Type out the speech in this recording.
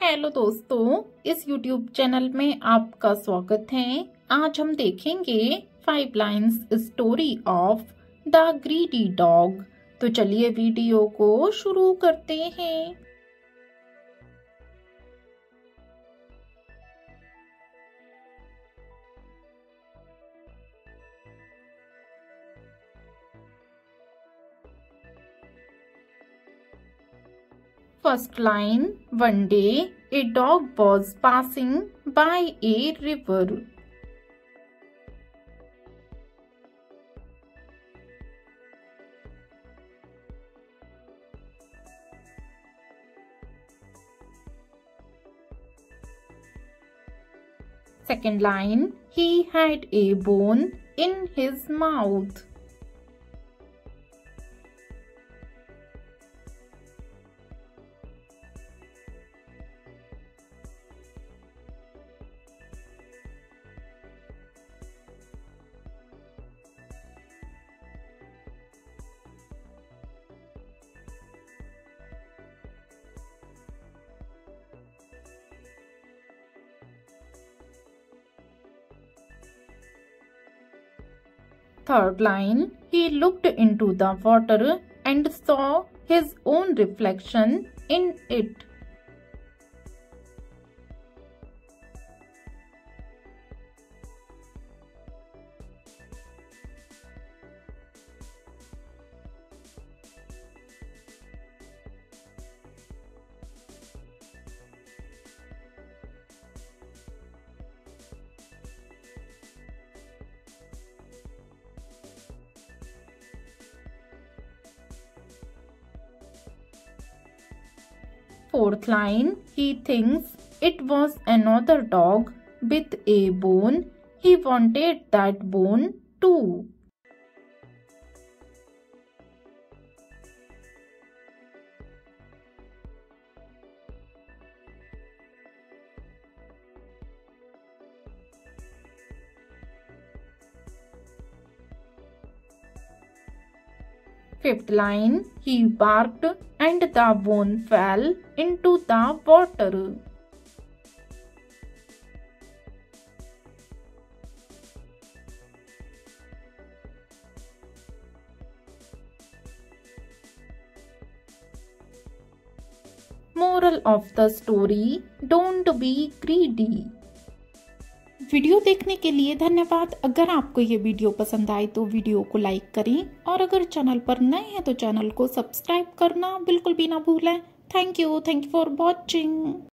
Hello दोस्तों, इस YouTube channel में आपका स्वागत है। आज हम देखेंगे 5 lines story of the greedy dog. तो चलिए वीडियो को शुरू करते हैं। First line, one day a dog was passing by a river. Second line, he had a bone in his mouth. Third line, he looked into the water and saw his own reflection in it. Fourth line, he thinks it was another dog with a bone. He wanted that bone too. Fifth line, he barked and the bone fell into the water. Moral of the story, don't be greedy. Video देखने के लिए धन्यवाद। अगर आपको ये video पसंद आए तो वीडियो को लाइक करें और अगर चैनल पर नए हैं तो चैनल को सब्सक्राइब करना बिल्कुल भी ना भूलें। Thank you for watching.